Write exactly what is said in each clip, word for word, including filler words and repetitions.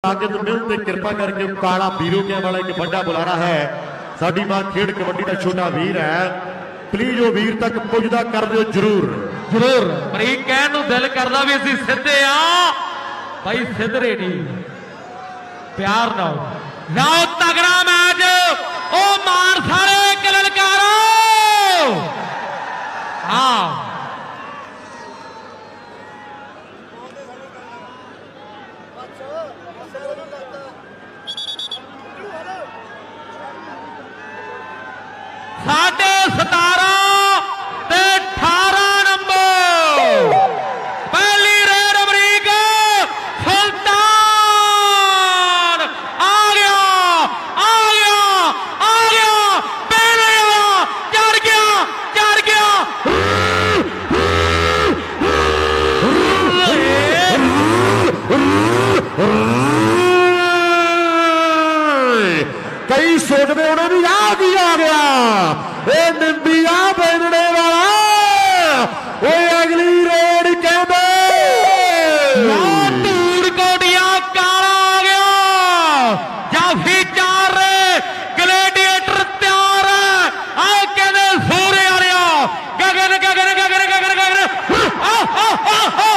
साजिद मिल ते कृपा करके काला बीरू के वाला एक बड़ा बुलारा है। साडी मां खेड कबड्डी का छोटा वीर है, प्लीज वो वीर तक पुजदा कर दो जरूर जरूर। बरीक कहन नूं दिल करदा भी असीं सिद्धे आ भाई, सिद्धरे नहीं प्यार नाल लाओ तगड़ा मैच। ओ मार सारे कललकारो हाँ साढ़े सतारा ते अठारह नंबर पहली रेड अमरीक सुल्तान आ गया आ गया आ गया पहले आया चढ़ गया चढ़ गया। कई सोचते उन्हें भी आ गया गया ए निंबिया बनने वाला वो अगली रेड कहते धूड़ कोटिया काला आ गया जाफी चार ग्लैडिएटर तैयार है। आओ कहते सूर्य आ रहा गगन गगन गगन गगन गगन आ आ आ आ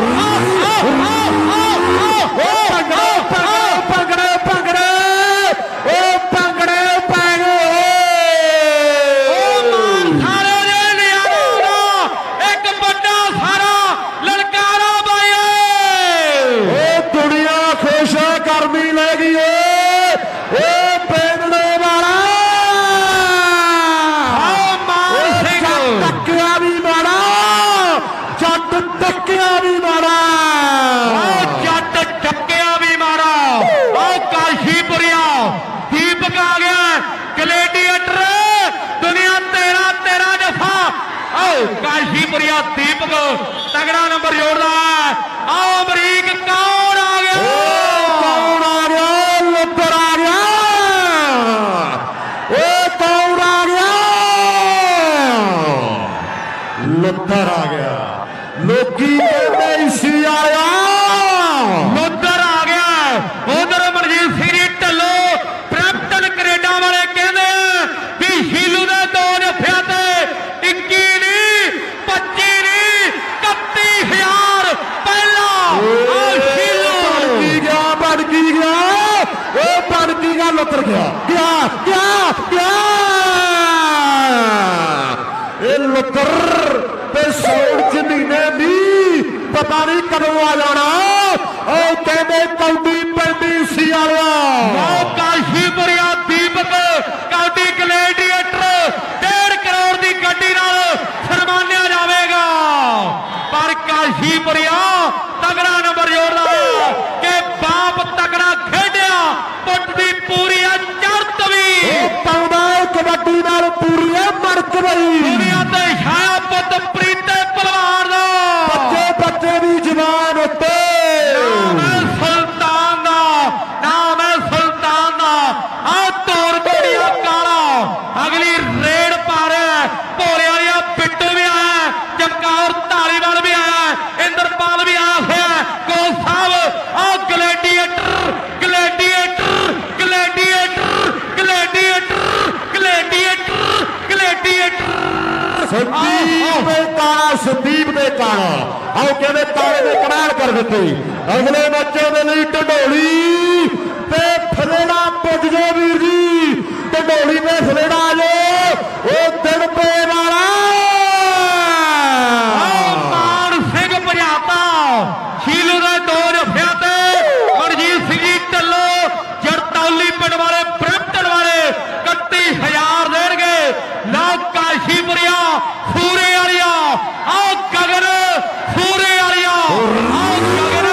पंगड़े पंगड़े ओ पंगड़े पैगे एक बड़ा सारा ललकारा भाई दुनिया खुश गर्मी लगी पेड़ने वाला टक्या भी मारा जट टक्या भी मारा जट टक्या भी मारा। काशीपुरिया दीपक आ गया ग्लैडिएटर दुनिया तेरा तेरा जफा। आओ काशीपुरिया दीपक तगड़ा नंबर जोड़ता है। आओ अमरीक कौन आ गया कौन आ गया लुत्तर आ गया ओ कौन आ गया लुत्तर आ गया लोकी कहते इसी आया लुत्तर आ गया। उधर मनजीत सिंह ढिल्लो ब्रैम्पटन कनेडा वाले कहते भी शीलू ने दो जफिया ते इक्की नहीं पच्ची नहीं इकत्ती हजार पहला शीलू की गया बन की गया वो बन की गया लुत्तर गया क्या क्या क्या ये लुत्तर ते सौड़ च महीने दी पता नहीं कदों आ जाना कहते कौडी पेंडी सी वाला काशीपुरिया दीपक काउंटी ग्लैडिएटर डेढ़ करोड़ की गड्डी नाल सन्मानिया जाएगा। पर काशीपुरिया तगड़ा नंबर जोड़ता है कि बाप तगड़ा खेडिया पुट की पूरी चढ़त भी पाउंदा कबड्डी नाल पूरी मड़क गई दुनिया ते छाया पुत प्रीते पलवान दा बच्चे बच्चे भी जवान उत्ते नाम है सुल्तान दा नाम है सुल्तान दा। आ तोर कोड़िया काला अगली रेड पा रहा है भोले वालिया पिट्टू भी आया चमकौर धालीवाल भी आया इंद्रपाल भी आया है कोल साहब। आ gladiator gladiator gladiator gladiator gladiator gladiator Sandeep Kala Sandeep ने काला आओ कहते तारे ने करार कर देते अगले बच्चे के लिए ढंडोली ते फलेड़ा पुज गए वीर जी ढंडोली में फलेड़ा आ जाओ वो दिन पे वाला मान सिंह भजाता शीलू ने दो जफिया ते मनजीत सिंह जी ढिल्लो जरतौली पिंड वाले ब्रैम्पटन वाले इकत्ती हजार देंगे। लो काशीपुरिया सूरे वालिया आओ गगन सूरे वालिया आओ गगन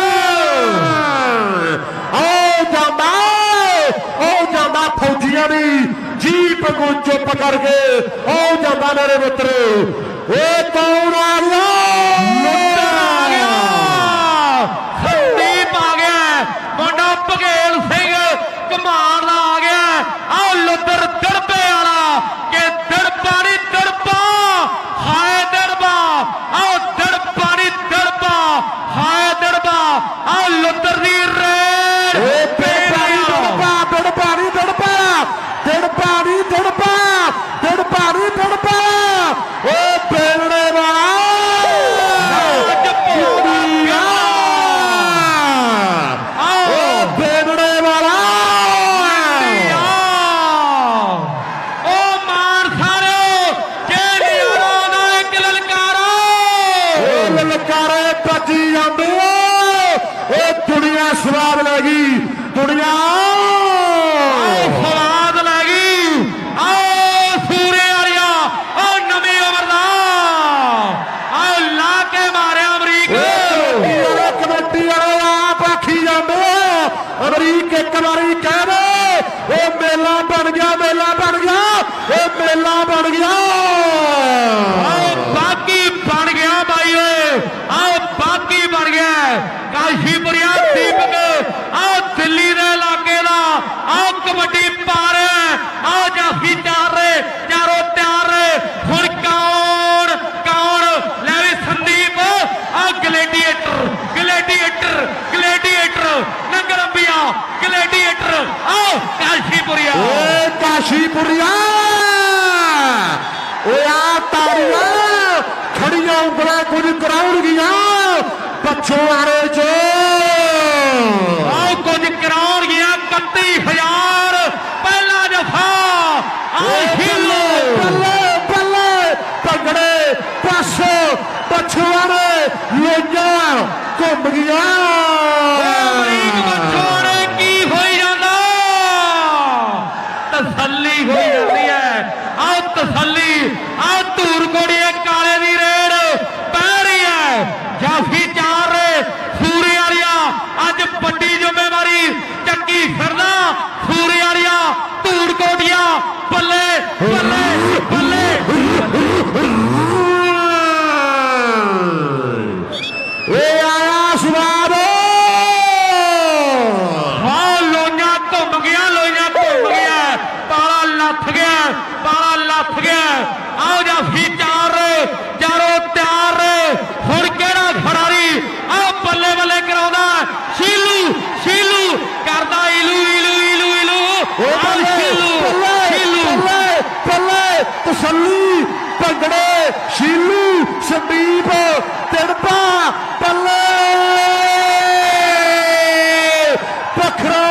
आओ जांदा आओ जांदा फौजियां दी जीप को चुप करके आओ जांदा मेरे मित्रो वो कौन आ गया लुत्तर आ गया संदीप आ गया मुंडा बघेल सिंह कमाल आ गया। आओ लुत्तर दड़बे वाला के दड़बा नहीं दड़बा हाय दड़बा आओ दड़बा नहीं दड़बा हाय दड़बा आओ लुत्तर दी रेड गई दुनिया स्वाद लगी आओ सूरे वालिया ओ नवी उम्र दा आओ ला के मारे अमरीक कबड्डी वाले आप आखी जाते अमरीक एक बारी कह दे वो मेला बन गया मेला बन गया वो मेला बन गया बाकी बन गया भाई आओ बाकी बन गया काशीपुरिया दीपक आओ दिल्ली के इलाके का आओ कबड्डी पा रहे आओ जाफी चार रहे चारों तैयार रहे हुण कौन कौन ले भी संदीप आओ ग्लैडिएटर ग्लैडिएटर ग्लैडिएटर नंगर अंबिया ग्लैडिएटर आओ काशीपुरिया काशीपुरिया तारिया खड़िया उंगल कुछ कराउन गया पछवाड़े च कुछ कराउन गया इकती हजार पहला दफा बल्ले बल्ले भंगड़े पासो पछवाड़े लोइया घूम गया पछवाड़े की हो जाता तसली हो जाती है आओ तसली आओ धूर कोड़िए काले दी रेड पै रही है जाफी चार सूर्य वालिया अज बड़ी जिम्मेवारी चक्की फिरना सूर्य वालिया धूड़ कोटिया बल्ले बल्ले बल्ले आया स्वाद हाँ लोइया घूम गया लोइया घूम गया पाला लथ गया पाला लथ गया आओ जाफी चार चारों तैयार हुण केड़ा खड़ारी आओ बल्ले बल्ले कराउंदा शीलू शीलू करदा इलू इलू इलू इलू आओ शीलू शीलू पल्ले तसली भंगड़े शीलू संदीप तिड़पा पल्ले पखरा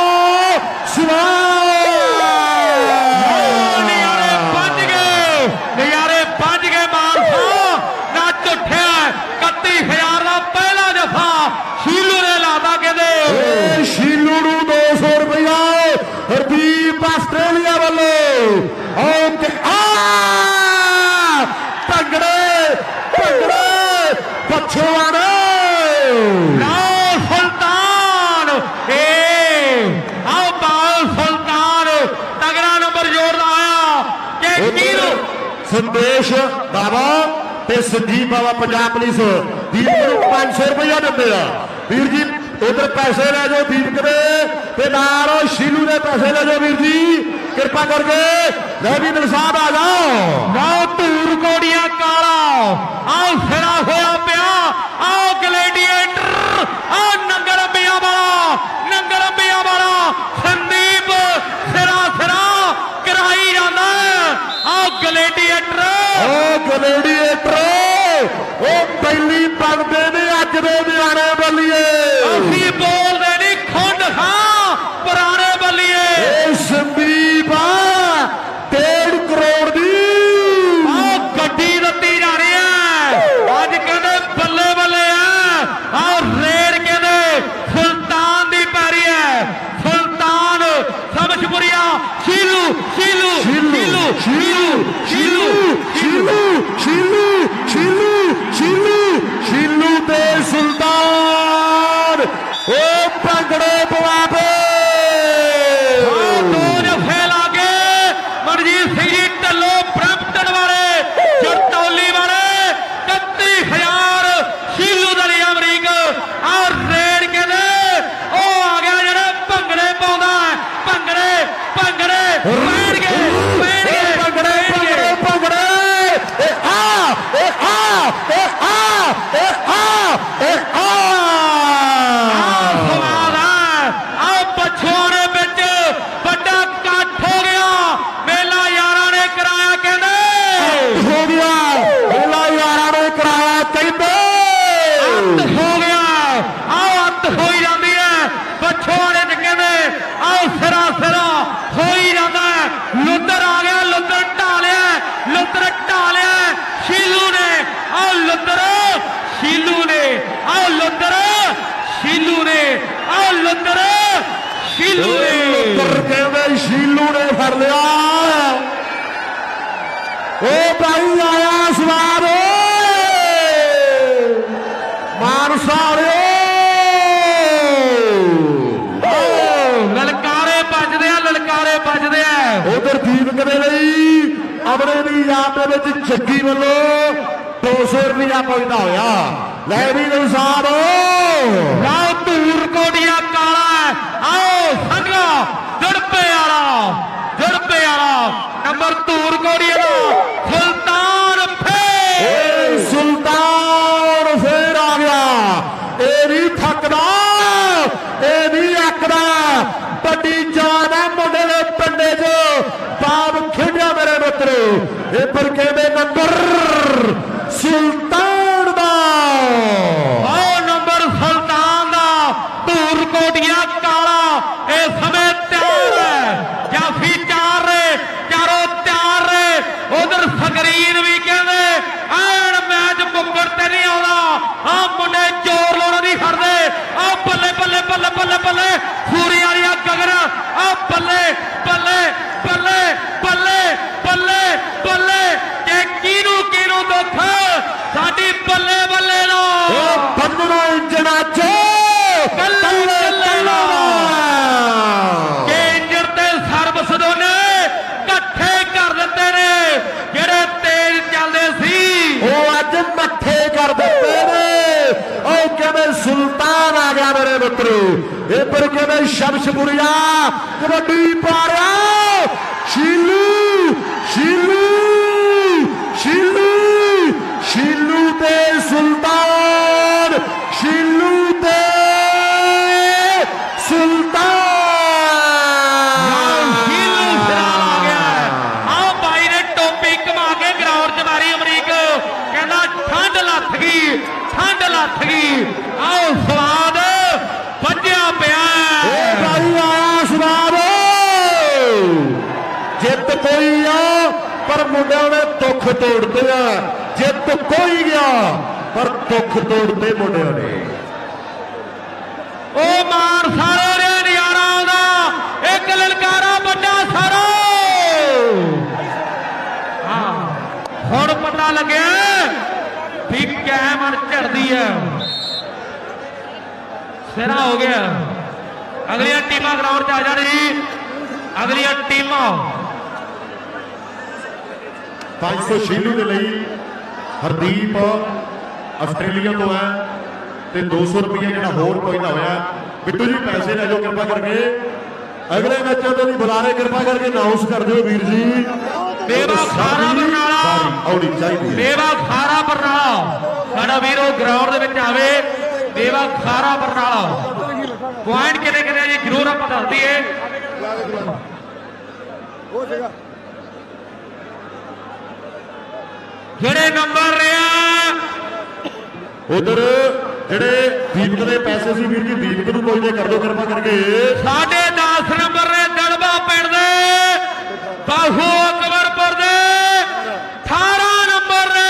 नजारे बज गए नजारे बज गए मानसा ना झुठिया इकती हजार का पहला दफा शीलू ने लादा कहते शीलू नूं दो सौ रुपया हरदीप आस्ट्रेलिया वालों भंगड़े भंगड़े पछवाड़े सुल्तान ए आओ बाल सुल्तान तगड़ा नंबर जोड़दा आया कि संदेश बाबा ते संजीव बाबा पंजाब पुलिस वीर नूं पांच सौ रुपया दिंदे आ वीर जी उधर पैसे ले जाओ दीपक दे ते नाल शीलू दे पैसे ले जाओ वीर जी कृपा करके ले भी दिल साहब आ जाओ ना धूर कोड़िया काला आओ फिरा होया पिया आओ ग्लैडिएटर आओ नंगर अंबिया वाला नंगर अंबिया वाला संदीप सिरा सिरा कराई जांदा आओ ग्लैडिएटर ओ ग्लैडिएटर ओ पहली बनदे ने अज दे निआणे बल्लीए ਅਸੀਂ बोलते नहीं खुंड खां पुराने बल्लीए संदीप डेढ़ करोड़ दी गड्डी दत्ती जानी है अज कहते बल्ले बल्ले है और रेड कहते सुल्तान दी पैरी है सुल्तान समझपुरिया शीलू शीलू शीलू शीलू शीलू शीलू शीलू शीलू शीलू शीलू ते सुल्तान ओ भंगड़े पवापे दो जफे लागे मनजीत सिंह जी ढल्लो ब्रैम्पटन वाले जरतौली वाले इकती हजार शीलू दली अमरीक और रेड कहते ओ आ गया जेड़ा भंगड़े पाउंदा भंगड़े भंगड़े बैठ गए बैठ गए भंगड़े भंगड़े भंगड़े ए आ ए आ ए आ ए आ ए आ ਸ਼ੀਲੂ ਨੇ ਕਹਿੰਦੇ ਸ਼ੀਲੂ ਨੇ ਫੜ ਲਿਆ। ਉਹ ਭਾਈ ਆਇਆ ਸਵਾਰ ਮਾਨਸਾ ਵਾਲਿਓ, ਲਲਕਾਰੇ ਵੱਜਦੇ ਆ, ਲਲਕਾਰੇ ਵੱਜਦੇ ਆ। ਉਧਰ ਦੀਪਕ ਦੇ ਲਈ ਅਮਰੇ ਦੀ ਯਾਦ ਦੇ ਵਿੱਚ ਜੱਗੀ ਵੱਲੋਂ ਦੋ ਸੌ ਰੁਪਇਆ ਪਹੁੰਚਦਾ ਹੋਇਆ। ਲੈ ਵੀ ਸਾਹਿਬ ਲਓ ਧੂਰ ਕੋਟੀਆਂ ਕਾਲਾ, ਆਓ ਸੰਗਾ ਜੜਪੇ ਵਾਲਾ, ਜੜਪੇ ਵਾਲਾ ਨੰਬਰ ਧੂਰ ਕੋਟੀਆਂ ਦਾ ਸੁਲਤਾਨ ਫੇਰ, ਸੁਲਤਾਨ ਫੇਰ ਆ ਗਿਆ। ਇਹ ਨਹੀਂ ਥੱਕਦਾ, ਇਹ ਨਹੀਂ ਅੱਕਦਾ, ਵੱਡੀ ਜਾਨ ਹੈ ਮੁੰਡੇ ਦੇ ਪਿੰਡੇ 'ਚ ਬਾਬ ਖੇਡਿਆ ਮੇਰੇ ਮਿੱਤਰੋ। ਇਹ ਪਰ ਕਹਿੰਦੇ ਨੰਬਰ ਸੁਲਤਾਨ ਦਾ, ਆਓ ਨੰਬਰ ਸੁਲਤਾਨ ਦਾ ਧੂਰ ਕੋਟੀਆਂ ਕਾਲਾ ਇਸ ਸਮੇਂ ਤਿਆਰ ਹੈ। ਜਾਫੀ ਚਾਰ ਰੇ, ਚਾਰੋਂ ਤਿਆਰ ਰੇ। ਉਧਰ ਸਕਰੀਨ ਵੀ ਕਹਿੰਦੇ ਐਨ ਮੈਚ ਮੁੱਕਣ ਤੇ ਨਹੀਂ ਆਉਂਦਾ। ਆ ਮੁੰਡੇ ਜ਼ੋਰ ਲਾਉਣਾ ਨਹੀਂ ਹਟਦੇ। ਆ ਬੱਲੇ ਬੱਲੇ ਬੱਲੇ ਬੱਲੇ ਬੱਲੇ ਸੂਰੀ ਵਾਲੀਆਂ ਗਗਨ, ਆ ਬੱਲੇ ਬੱਲੇ ਬੱਲੇ ਬੱਲੇ ਬੱਲੇ ਬੱਲੇ ਕਿ ਕਿਹਨੂੰ ਕਿਹਨੂੰ ਦੁੱਖ ਸਾਡੀ ਬੱਲੇ ਬੱਲੇ ਨੂੰ ਬੰਦਨਾ ਇੰਜਣਾ ਚ ਬੱਲੇ ਬੱਲੇ ਨੂੰ ਕਿ ਇੰਜਣ ਤੇ ਸਰਵਿਸ ਦੋਨੇ ਇਕੱਠੇ ਕਰ ਦਿੱਤੇ ਨੇ। ਜਿਹੜੇ ਤੇਜ਼ ਚੱਲਦੇ ਸੀ ਉਹ ਅੱਜ ਮੱਠੇ ਕਰ ਦਿੱਤੇ ਨੇ। ਉਹ ਕਹਿੰਦੇ ਸੁਲਤਾਨ ਆ ਗਿਆ ਮੇਰੇ ਮਿੱਤਰੋ। ਇਹ ਪਰ ਕਹਿੰਦੇ ਸ਼ਮਸ਼ਪੁਰੀਆ ਕਬੱਡੀ ਪਾ ਰਿਹਾ। ਸ਼ੀਲੂ ਸ਼ੀਲੂ ਸ਼ੀਲੂ ਸ਼ੀਲੂ ਤੇ ਸੁਲਤਾਨ, ਸ਼ੀਲੂ ਤੇ ਸੁਲਤਾਨ। ਸ਼ੀਲੂ ਫਿਰਾਲ ਆ ਗਿਆ। ਆਹ ਬਾਈ ਨੇ ਟੋਪੀ ਘੁਮਾ ਕੇ ਗਰਾਊਂਡ 'ਚ ਮਾਰੀ ਅਮਰੀਕ, ਕਹਿੰਦਾ ਠੰਡ ਲੱਥ ਗਈ, ਠੰਡ ਲੱਥ ਗਈ। ਆਓ ਸਵਾਦ ਵੱਜਿਆ ਪਿਆ। ਇਹ ਭਾਈ ਆਇਆ ਸਵਾਦ। ਜਿੱਤ ਕੋਈ ਆ ਪਰ ਮੁੰਡਿਆਂ ਨੇ ਦੁੱਖ ਤੋੜਦੇ ਆ। ਜਿੱਤ ਕੋਈ ਗਿਆ ਪਰ ਦੁੱਖ ਤੋੜਦੇ ਮੁੰਡਿਆਂ ਨੇ। ਉਹ ਮਾਰ ਸਾਰੋ ਰੇ ਨਜ਼ਾਰਾ ਆਉਂਦਾ। ਇੱਕ ਲਲਕਾਰਾ ਵੱਡਾ ਸਾਰੋ। ਹਾਂ ਹੁਣ ਪਤਾ ਲੱਗਿਆ ਵੀ ਕੈਮਰ ਝੜਦੀ ਹੈ। ਸਿਰਾ ਹੋ ਗਿਆ। ਅਗਲੀਆਂ ਟੀਮਾਂ ਗਰਾਊਂਡ 'ਚ ਆ ਜਾਣ ਜੀ। ਅਗਲੀਆਂ ਟੀਮਾਂ ਪੰਜ ਸੌ ਸ਼ੀਲੂ ਦੇ ਲਈ ਹਰਦੀਪ ਆਸਟ੍ਰੇਲੀਆ ਤੋਂ ਹੈ ਤੇ ਦੋ ਸੌ ਰੁਪਏ ਜਿਹੜਾ ਹੋਰ ਪਹੁੰਚਦਾ ਹੋਇਆ। ਬਿੱਟੂ ਜੀ ਪੈਸੇ ਲੈ ਜਾਓ ਕਿਰਪਾ ਕਰਕੇ। ਅਗਲੇ ਮੈਚਾਂ ਦੇ ਲਈ ਬੁਲਾਰੇ ਕਿਰਪਾ ਕਰਕੇ ਅਨਾਉਂਸ ਕਰ ਦਿਓ ਵੀਰ ਜੀ। ਮੇਵਾ ਖਾਰਾ ਬਰਨਾਲਾ, ਆਉਣੀ ਚਾਹੀਦੀ ਹੈ। ਮੇਵਾ ਖਾਰਾ ਬਰਨਾਲਾ ਸਾਡਾ ਵੀਰ ਉਹ ਗਰਾਊਂਡ ਦੇ ਵਿੱਚ ਆਵੇ। ਮੇਵਾ ਖਾਰਾ ਬਰਨਾਲਾ ਪੁਆਇੰਟ ਕਿੰਨੇ ਕਿੰਨੇ ਜੀ ਜ਼ਰੂਰ ਆਪਾਂ ਦੱਸ ਦਈਏ। ਜਿਹੜੇ ਨੰਬਰ ਰਿਹਾ ਉਧਰ ਜਿਹੜੇ ਦੀਪਕ ਦੇ ਪੈਸੇ ਸੀ ਵੀਰ ਜੀ ਦੀਪਕ ਨੂੰ ਕੋਈ ਕਰ ਦਿਓ ਕਿਰਪਾ ਕਰਕੇ। ਸਾਡੇ ਦਸ ਨੰਬਰ ਨੇ ਦੜਬਾ ਪਿੰਡ ਦੇ ਬਾਹੂ ਅਕਬਰਪੁਰ ਦੇ ਅਠਾਰਾਂ ਨੰਬਰ ਨੇ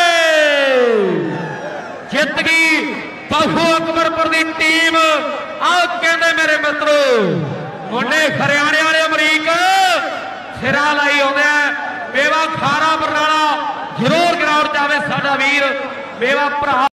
ਜਿੱਤ ਗਈ ਬਾਹੂ ਅਕਬਰਪੁਰ ਦੀ ਟੀਮ। ਆਹ ਕਹਿੰਦੇ ਮੇਰੇ ਮਿੱਤਰੋ ਮੁੰਡੇ ਹਰਿਆਣੇ ਵਾਲੇ ਅਮਰੀਕ ਸਿਰਾ ਲਾਈ ਆਉਂਦੇ ਆ। ਮੇਵਾ ਖਾਰਾ ਬਰਨਾਲਾ ਜ਼ਰੂਰ ਗਰਾਊਂਡ 'ਚ ਆਵੇ ਸਾਡਾ ਵੀਰ ਮੇਵਾ ਭਰਾ।